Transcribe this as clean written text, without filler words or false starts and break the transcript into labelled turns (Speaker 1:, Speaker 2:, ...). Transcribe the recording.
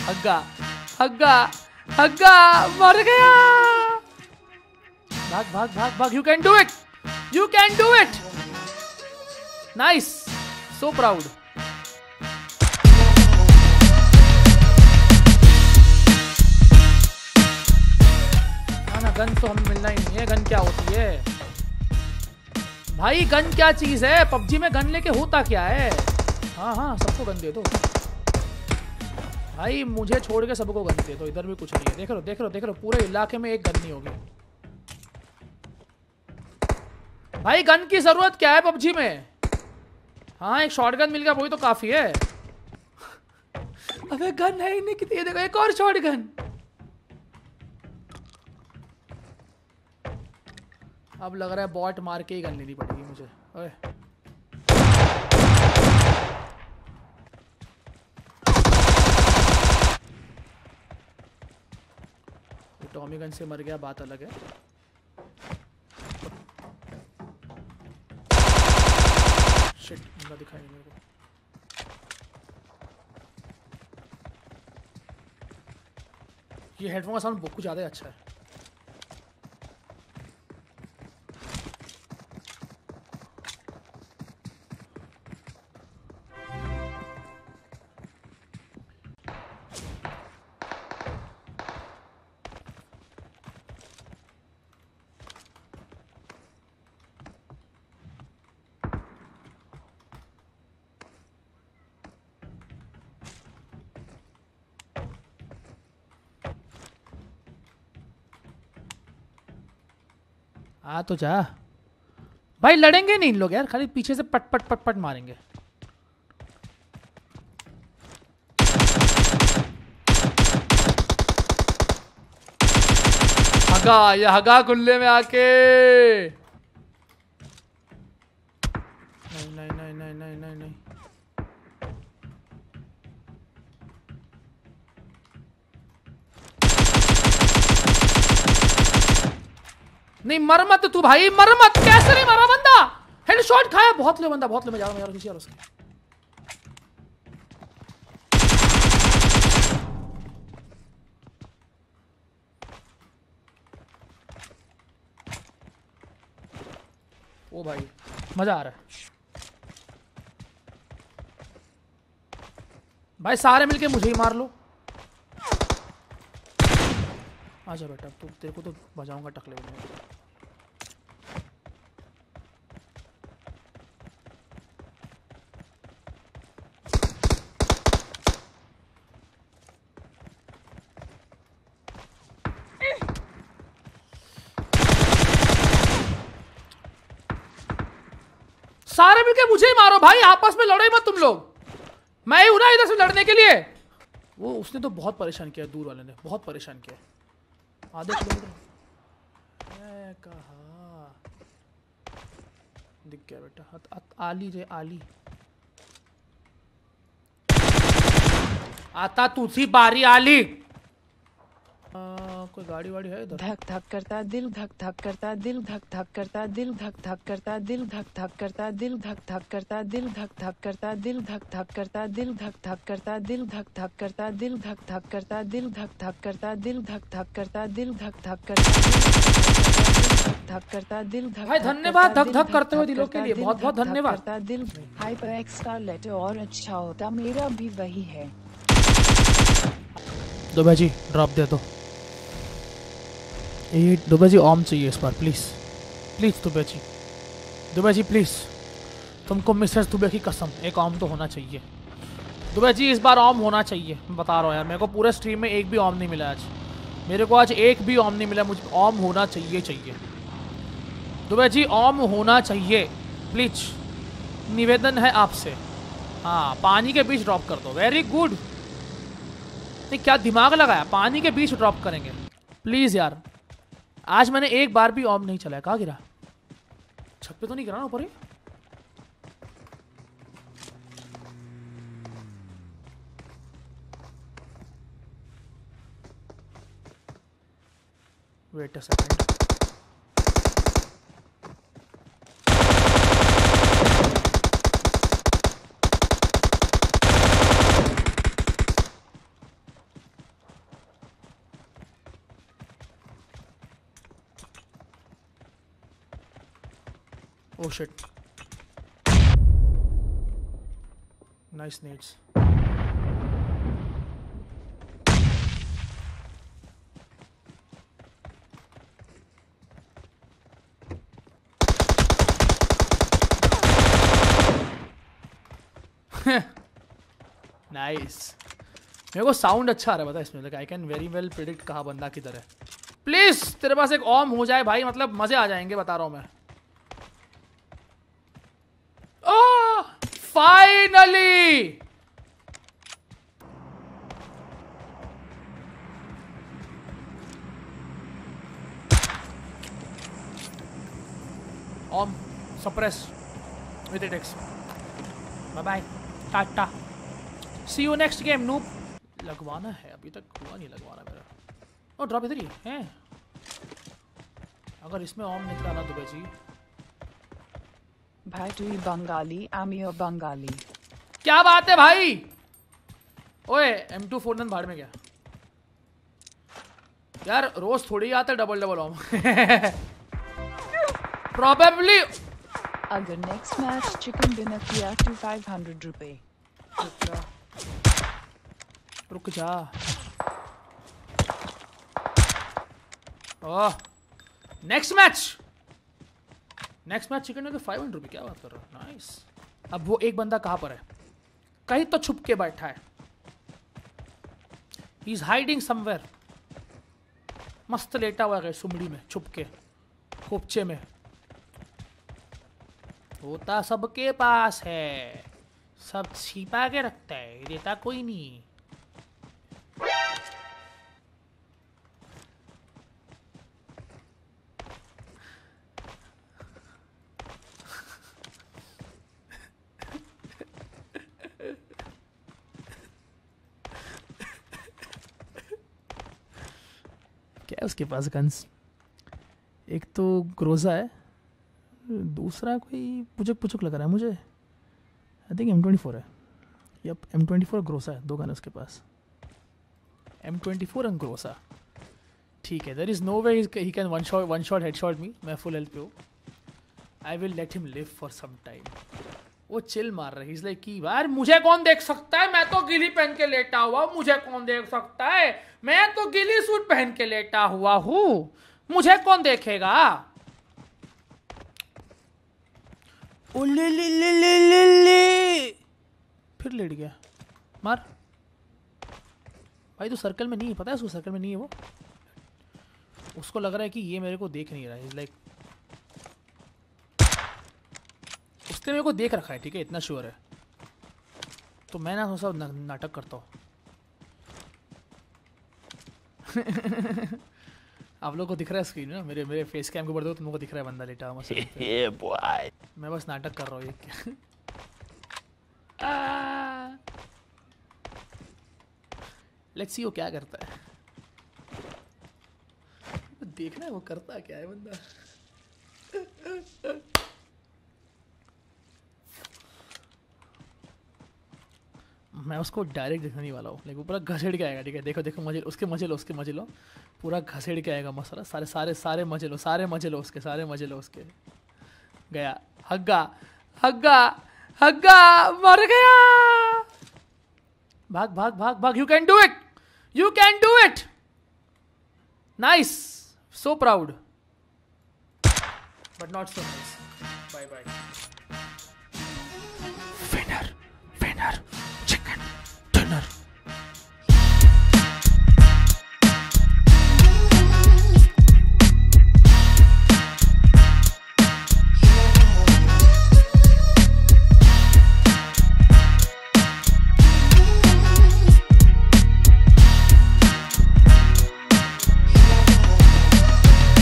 Speaker 1: हग्गा हग्गा हग्गा मर गया। भाग भाग भाग भाग, you can do it, you can do it, nice, so proud. ना गन तो हमें मिलना ही नहीं है। गन क्या होती है भाई, गन क्या चीज है? पबजी में गन लेके होता क्या है? हाँ हाँ, सबको गन दे दो भाई, मुझे छोड़ के सबको गन दे दो। इधर भी कुछ नहीं है, देख लो देख लो देख लो, पूरे इलाके में एक गन नहीं होगी भाई। गन की जरूरत क्या है पबजी में? हाँ, एक शॉटगन मिल गया, वही तो काफी है। अबे गन है ही नहीं, कितनी, देखो एक और शॉटगन। अब लग रहा है बॉट मार के ही गन लेनी पड़ेगी मुझे। ओए टॉमी गन से मर गया, बात अलग है। शिट, बंदा दिखाई नहीं मेरे को। ये हेडफोन का साउंड बहुत कुछ ज्यादा अच्छा है। आ तो जा भाई, लड़ेंगे नहीं इन लोग यार, खाली पीछे से पट पट पट पट मारेंगे। हगा, ये हगा गुल्ले में आके। नहीं नहीं नहीं नहीं नहीं नहीं नहीं, नहीं मर मत तू भाई, मर मत। कैसे नहीं मरा बंदा? हेडशॉट खाया, बहुत ले बंदा, बहुत ले। मैं जा रहा हूं यार, किसी यार उसके। ओ भाई मजा आ रहा है भाई, सारे मिलके मुझे ही मार लो। आजा बेटा, तू, तेरे को तो बजाऊंगा टकले में। सारे मिलके मुझे ही मारो भाई, आपस में लड़ो ही मत तुम लोग। मैं ही हूं ना इधर से लड़ने के लिए। वो उसने तो बहुत परेशान किया, दूर वाले ने बहुत परेशान किया। आधे किलोमीटर कहा दिख गया बेटा। आली रे आली, आता तुझी बारी आली। कोई गाड़ी वाड़ी है इधर?
Speaker 2: धक धक करता दिल, धक धक करता दिल, धक धक करता दिल, धक धक करता दिल, धक धक करता दिल, धक धक करता दिल, धक धक करता दिल, धक धक करता दिल, धक धक करता दिल, धक धक करता दिल, धक धक करता दिल, धक धक करता दिल, धक धक करता दिल, धक धक करता धक करता दिल, धक।
Speaker 1: भाई धन्यवाद धक धक करते हुए दिलों के लिए, बहुत बहुत धन्यवाद।
Speaker 2: करता दिल हाइपर एक्स का लेटर और अच्छा होता, मेरा भी वही है।
Speaker 1: दुबे जी ड्रॉप दे दो। ये दुबे जी ऑम चाहिए इस बार, please please Dubey ji, Dubey ji please, तुमको मिसेस दुबे की कसम, एक ऑम तो होना चाहिए दुबे जी, इस बार ऑम होना चाहिए। मैं बता रहा हूँ यार, मेरे को पूरे स्ट्रीम में एक भी ऑम नहीं मिला आज, मेरे को आज एक भी ऑम नहीं मिला। मुझे ऑम होना चाहिए चाहिए दुबे जी, ऑम होना चाहिए प्लीज, निवेदन है आपसे। हाँ, पानी के बीच ड्रॉप कर दो, वेरी गुड। नहीं क्या दिमाग लगाया, पानी के बीच ड्रॉप करेंगे प्लीज यार। आज मैंने एक बार भी ऑम नहीं चलाया। कहाँ गिरा? छत पे तो नहीं गिरा ना ऊपर ही? Wait a second, Oh shit. Nice nades. Nice. मेरे को साउंड अच्छा आ रहा है, पता है इसमें. I can very well predict कहाँ बंदा किधर है. प्लीज तेरे पास एक ऑम हो जाए भाई, मतलब मजे आ जाएंगे, बता रहा हूं मैं. फाइनली. ऑम suppress with it X. Bye bye, tata, see you next game noob. लगवाना है, अभी तक हुआ नहीं लगवाना मेरा. ओ ड्रॉप इधर ही है. अगर इसमें ऑम निकला ना दुबे जी.
Speaker 2: भाई तू ही बंगाली, आमी और बंगाली.
Speaker 1: क्या बात है भाई. ओए M249 भाड़ में गया यार. रोज थोड़ी आता डबल डबल ऑम. प्रोबेबली.
Speaker 2: अगर नेक्स्ट मैच चिकन डिनर किया तो 500 रुपए.
Speaker 1: रुक जा. ओह नेक्स्ट मैच चिकन में तो 500 रुपये. क्या बात कर रहा है. नाइस. अब वो एक बंदा कहाँ पर है. कहीं तो छुप के बैठा है. He is hiding somewhere. मस्त लेटा हुआ है सुमड़ी में छुप के, खोपचे में. होता सबके पास है, सब छिपा के रखता है, देता कोई नहीं. क्या है उसके पास गन्स. एक तो ग्रोजा है, दूसरा कोई पुचक पुचक लग रहा है मुझे. आई थिंक M24 है. यप M24 ग्रोसा है. 2 गन उसके पास. M24 एंड ग्रोसा. ठीक है. There is no way he can one shot headshot me. मैं फुल हेल्थ पे हूँ. I will let him live for some time. वो चिल मार रही है. कि यार मुझे कौन देख सकता है, मैं तो गिली पहन के लेटा हुआ. मुझे कौन देख सकता है, मैं तो गिली सूट पहन के लेटा हुआ हूँ. मुझे कौन देखेगा. ओ ले ले ले ले ले ले. फिर लेट गया. मार भाई. तो सर्कल में नहीं है, पता है उसको सर्कल में नहीं है. वो उसको लग रहा है कि ये मेरे को देख नहीं रहा है. लाइक उसने मेरे को देख रखा है. ठीक है इतना श्योर है. तो मैं ना सब नाटक करता हूँ. आप लोगों को दिख रहा है स्क्रीन में. मेरे फेस कैम के ऊपर दो, तुम लोगों को दिख रहा है बंदा लेटा हुआ मस्त. मैं बस नाटक कर रहा हूँ. ये लेट्स सी वो क्या करता है. देखना है वो करता क्या है बंदा. मैं उसको डायरेक्ट देखने नहीं वाला हूँ. लेकिन वो पूरा घसेड़ के आएगा. ठीक है देखो देखो. उसके मजे लो पूरा घसेड़ के आएगा मसाला. सारे मजे लो उसके. गया. हग्गा मर गया. भाग. You can do it. Nice. So proud but not so nice. Bye.